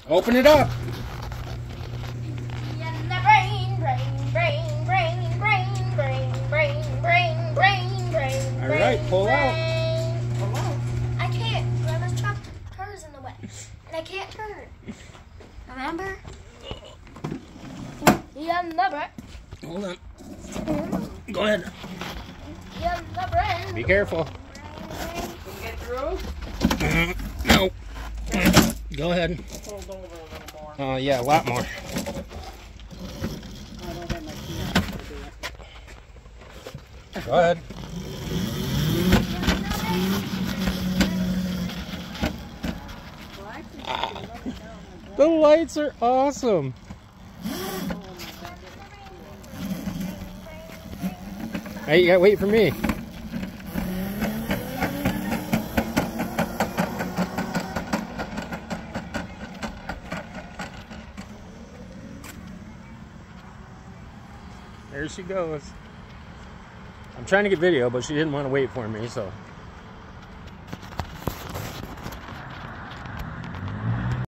Open it up. All right, pull out. I can't. Grandma's truck turns in the way, and I can't turn. Remember? Hold on. Go ahead. Be Be careful. Can you get through? No. Go ahead. Hold over a little more. Yeah, a lot more. I don't have my key on to do it. Go ahead. Well, actually, you can run it down the The lights are awesome. Hey, you gotta wait for me. There she goes. I'm trying to get video, but she didn't want to wait for me, so